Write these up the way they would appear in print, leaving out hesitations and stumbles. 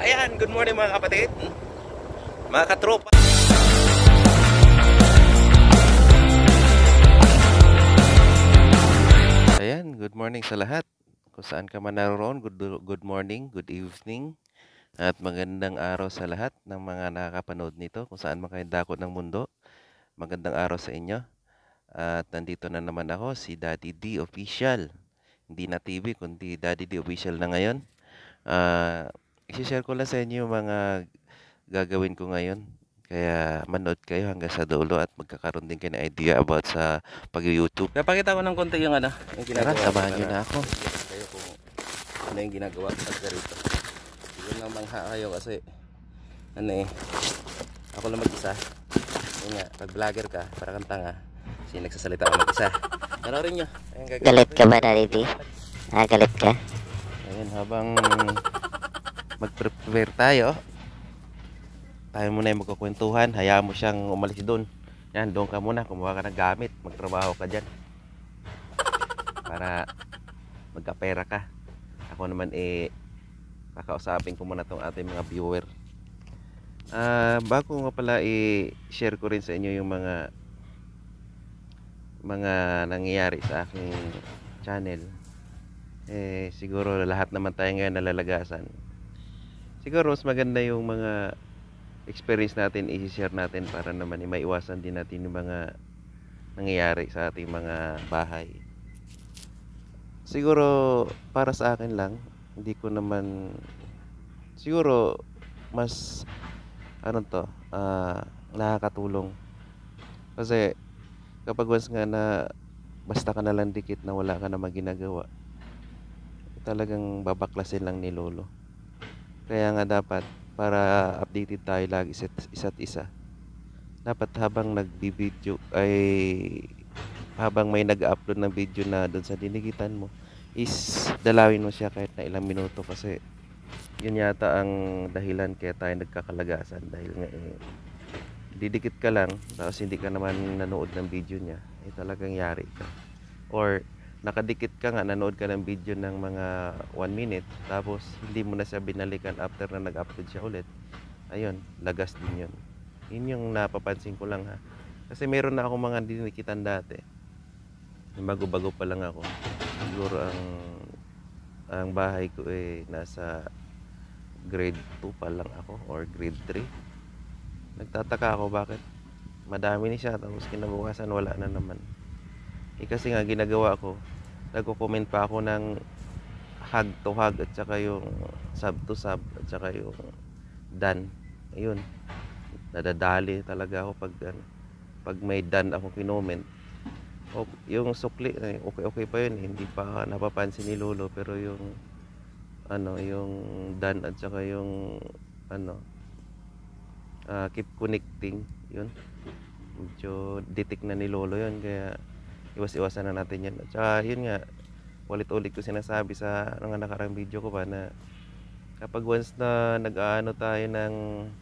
Ayan, good morning mga kapatid, mga katropa. Ayan, good morning sa lahat. Kung saan ka man naroon, good morning, good evening, at magandang araw sa lahat ng mga nakakapanood nito. Kung saan man kayo dakot ng mundo, magandang araw sa inyo. At nandito na naman ako, si Daddy D Official. Hindi na TV, kundi Daddy D Official na ngayon. I-share ko lang sa inyo yung mga gagawin ko ngayon. Kaya manood kayo hanggang sa dulo at magkakaroon din kayo ng idea about sa pag-YouTube. Napakita ko ng konti yung yung ginagawa. Tara, samahan nyo na ako. Kayo kung ano yung ginagawa ko pagka rito. Yun lang mangha kayo kasi ako lang mag-isa. Yun nga, pag vlogger ka, para kang tanga, kasi nagsasalita ako mag-isa. Panoorin nyo. Galit ka ba, Daddy D? Galit ka? Ayun, habang mag-prepare tayo muna yung magkukwentuhan. Hayaan mo siyang umalis doon. Yan, doon ka muna, kumuha ka ng gamit, magtrabaho ka dyan para magkapera ka. Ako naman kakausapin ko muna tong ating mga viewer. Bago nga pala i-share ko rin sa inyo yung mga nangyayari sa aking channel. Siguro lahat naman tayo ngayon nalalagasan. Siguro mas maganda yung mga experience natin i-share natin para naman maiwasan din natin yung mga nangyayari sa ating mga bahay. Siguro para sa akin lang, hindi ko naman siguro mas nakakatulong. Kasi kapag once nga na basta ka na lang dikit na wala ka namang ginagawa, talagang babaklasin lang ni Lolo. Kaya nga dapat para updated tayo lagi isa't isa, dapat habang nagbibideo habang may nag-upload ng video na doon sa dinigitan mo, is dalawin mo siya kahit na ilang minuto, kasi yun yata ang dahilan kaya tayo nagkakalagasan. Dahil nga didikit ka lang tapos hindi ka naman nanood ng video niya, talagang yari ka. Or nakadikit ka nga, nanood ka ng video ng mga 1 minute, tapos hindi mo na siya binalikan after na nag-upload siya ulit. Ayun, lagas din yun. Yun yung napapansin ko lang ha. Kasi meron na ako mga dinikitan dati. Bago-bago pa lang ako. Siguro ang bahay ko nasa grade 2 pa lang ako or grade 3. Nagtataka ako bakit madami ni siya tapos kinabukasan wala na naman. Kasi nga ginagawa ko, nagko-comment pa ako ng hug to hug at saka yung sub to sub at saka yung done. Ayun, nadadali talaga ako pag may done ako kinoment. Yung sukli, okay pa yun, hindi pa napapansin ni Lolo. Pero yung yung done at saka yung keep connecting, yun medyo detect na ni Lolo yun, kaya iwas-iwasan na natin yan. At saka yun nga, ulit-ulit ko sinasabi sa mga nakarang video ko pa na kapag once na tayo ng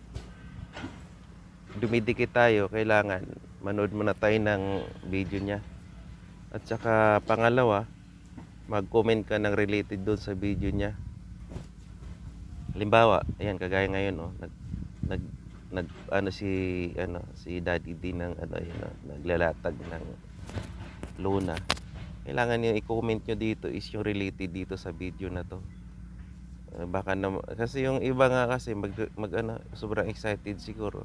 dumidikit tayo, kailangan manood muna tayo ng video niya. At saka pangalawa, mag-comment ka ng related doon sa video niya. Halimbawa, ayan, kagaya ngayon si Daddy D ng naglalatag ng Luna. Kailangan niyo i-comment nyo dito is yung related dito sa video na to. Baka na, kasi yung iba nga kasi sobrang excited siguro.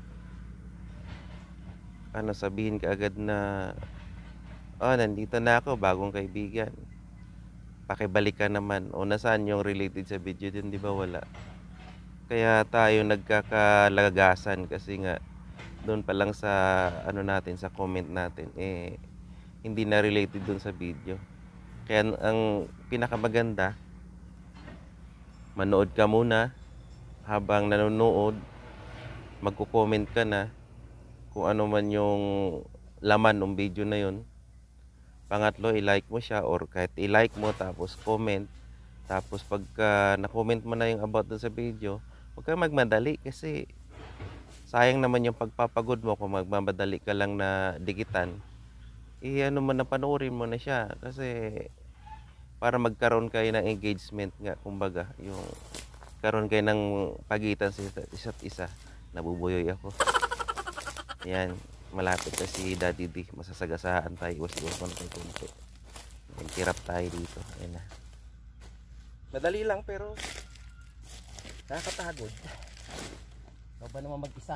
Sabihin ka agad na nandito na ako, bagong kaibigan. Pakibalik ka naman. O nasaan yung related sa video din, di ba? Wala. Kaya tayo nagkakalagasan kasi nga doon pa lang sa natin, sa comment natin hindi na related doon sa video. Kaya ang pinakamaganda, manood ka muna. Habang nanonood, magko-comment ka na kung ano man yung laman ng video na yun. Pangatlo, i-like mo siya, or kahit i-like mo tapos comment. Tapos pagka na-comment mo na yung about doon sa video, huwag kang magmadali kasi sayang naman yung pagpapagod mo kung magmamadali ka lang na dikitan. Panoorin mo na siya kasi para magkaroon kayo ng engagement nga, kumbaga, yung karon kay ng pagitan sa isa't isa, nabubuyoy ako. Yan, malapit na si Daddy D. Masasagasaan tayo, iwas-iwas mo na kay kunti. Kirap tayo dito. Ayan na. Madali lang pero nakakapagod. Ikaw ba naman mag-isa?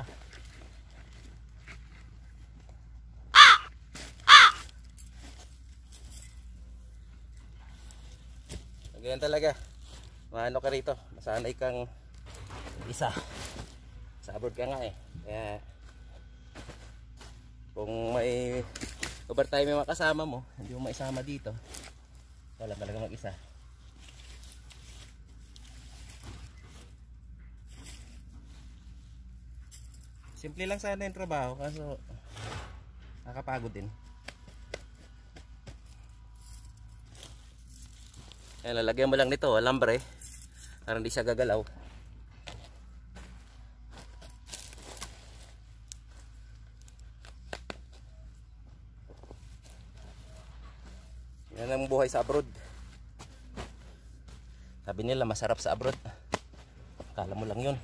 Ganyan talaga. Maano ka rito, masanay kang isa. Sa abroad ka nga eh. Kaya kung may overtime yung mga kasama mo, hindi mo maisama dito, wala talaga mag-isa. Simple lang sana yung trabaho, kaso nakakapagod din. Ayan, lalagyan mo lang nito, alambre, para hindi siya gagalaw. Yan ang buhay sa abroad. Sabi nila masarap sa abroad. Akala mo lang yun.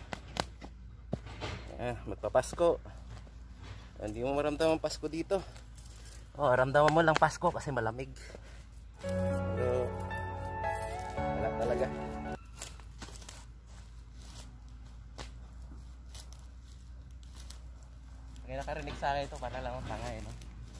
Magpapasko. Hindi mo maramdaman Pasko dito. Oh, ramdaman mo lang Pasko kasi malamig. Pero wala talaga. Ngayon nakarinig sa akin ito, para lang ang tanga eh, no?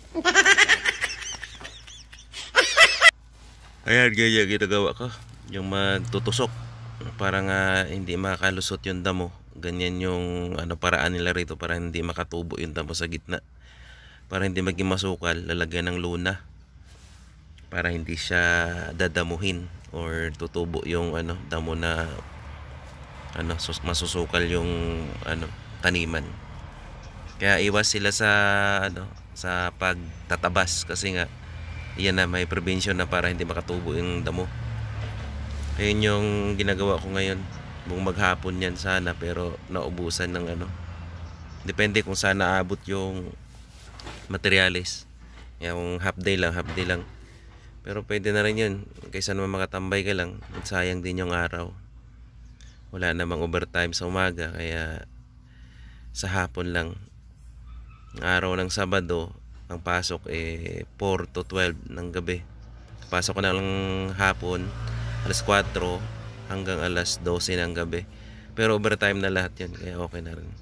Ayan, ganyan ginagawa ko. Yung magtutusok para nga hindi makakalusot yung damo. Ganyan yung paraan nila rito para hindi makatubo yung damo sa gitna. Para hindi maging masukal, lalagyan ng luna. Para hindi siya dadamuhin or tutubo yung damo na masusukal yung taniman. Kaya iwas sila sa sa pagtatabas kasi nga yan na, may prevention na para hindi makatubo yung damo. Ayun yung ginagawa ko ngayon. Buong maghapon yan sana, pero naubusan ng depende kung saan naabot yung materyales. Yung half day lang. Pero pwede na rin yun. Kaysa naman makatambay ka lang, sayang din yung araw. Wala namang overtime sa umaga, kaya sa hapon lang. Ang araw ng Sabado, ang pasok 4 to 12 ng gabi. Pasok ko na lang hapon, alas 4 hanggang alas 12 ng gabi. Pero overtime na lahat yan, kaya okay na rin.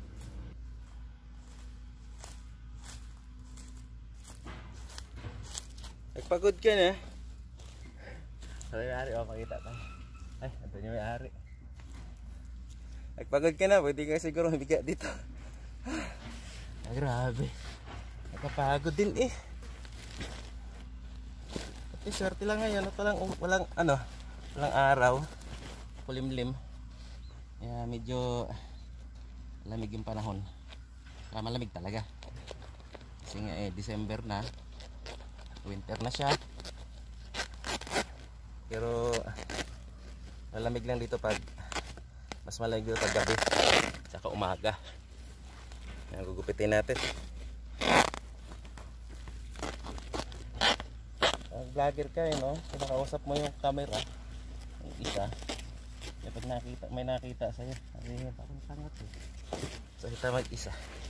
Nagpagod ka na. May-ari, makita tayo. Ay, ito yung may-ari. Nagpagod ka na, pwede ka siguro mabigat dito. Ay, grabe. Nakapagod din eh. Pati swerte lang ngayon. Walang araw. Kulimlim. Kaya medyo lamig yung panahon. Kaya malamig talaga. Kasi nga December na. Winter na siya. Pero malamig lang dito pag mas malamig dito pag gabi. Tsaka umaga. Yan, gugupitin natin. Vlogger ka no? Kinakausap mo yung camera. Yung isa. Kapag may nakita sa'yo, sabi niya, parang sangat eh. So kita mag-isa.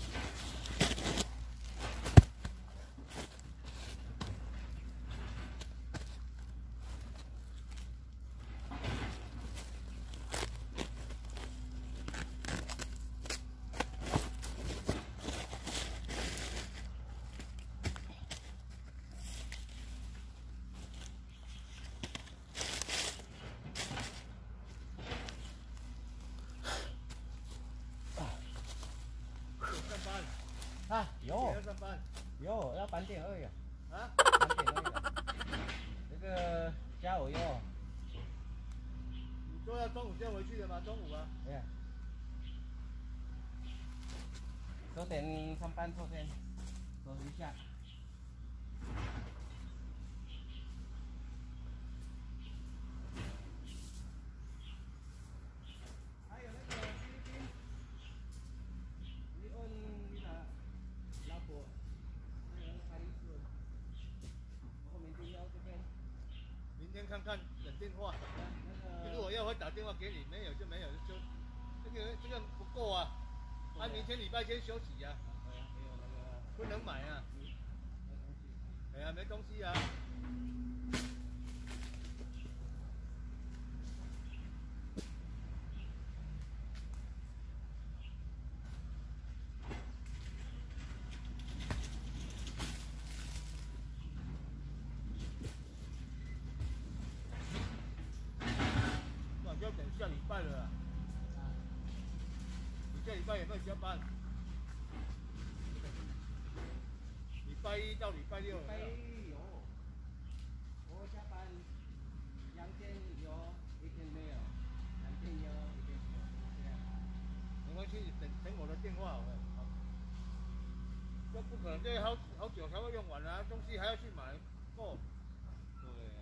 Yo， 要饭店而已。啊？饭店而已。那个加我哟。你说要中午先回去的吗？中午吗？对呀。昨天上班，昨天说一下。还有那个菲律宾，你问你的老婆，那个开一次，我明天要这边。明天看看等电话。那个。 果要我打电话给你，没有就没有，就这个不够啊。他明天礼拜天休息啊，不能买啊。哎呀，没东西啊。那就等下礼拜了啦。你这礼拜有没有加班？礼拜一到礼拜六。 有，我下班2天有，1天没有，2天有，1天没有，这样。 没关系，等我的电话好了。这不可能，这好久才会用完啊，东西还要去买。哦。对啊。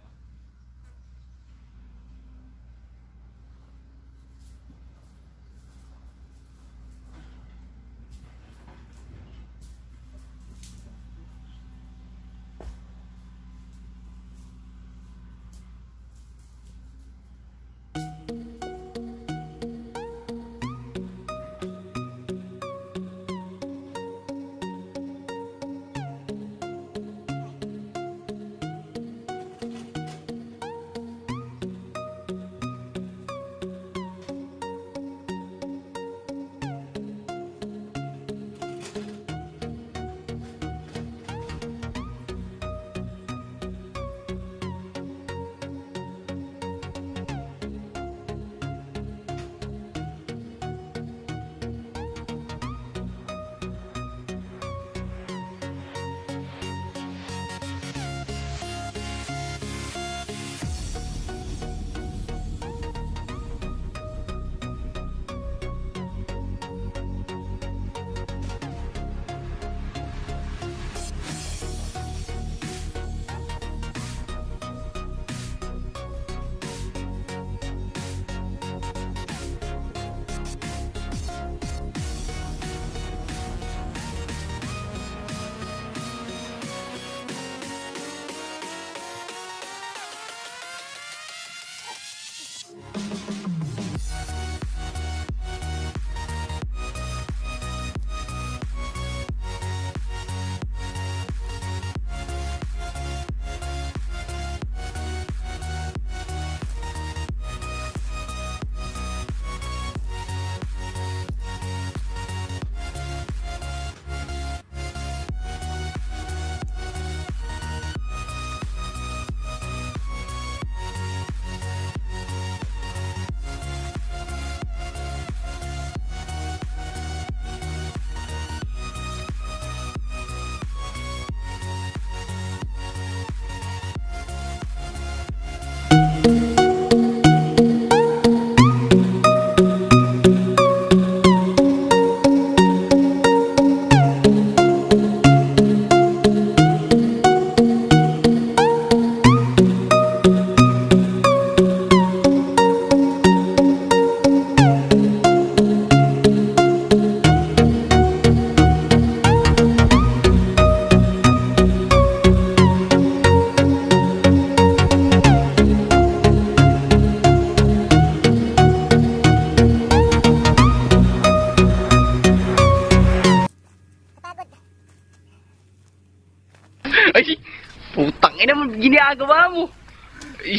Ay, putang ina mo, ginagawa mo. Ay,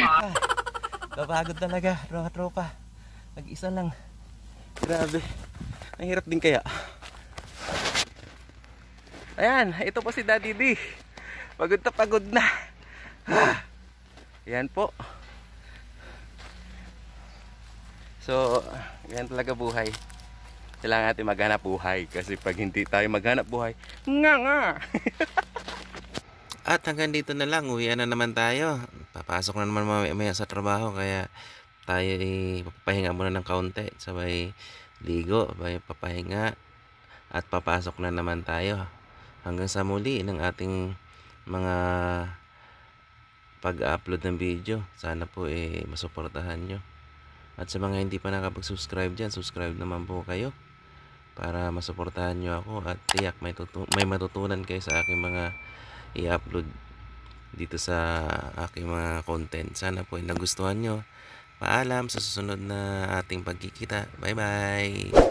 Napagod talaga, mga tropa. Nag-isa lang. Grabe. Ang hirap din kaya. Ayan, ito po si Daddy D. Pagod na pagod na. Ayan po. So, yan talaga buhay. Kailangan natin maghanap buhay. Kasi pag hindi tayo maghanap buhay, nga. At hanggang dito na lang, uwian na naman tayo. Papasok na naman mamaya sa trabaho, kaya tayo papahinga muna ng kaunti. Sabay ligo, sabay papahinga, at papasok na naman tayo. Hanggang sa muli ng ating mga pag-upload ng video. Sana po masuportahan nyo. At sa mga hindi pa nakapag-subscribe dyan, subscribe naman po kayo para masuportahan nyo ako, at tiyak may matutunan kayo sa aking mga i-upload dito sa aking mga content. Sana po nagustuhan nyo, Paalam sa susunod na ating pagkikita. Bye-bye!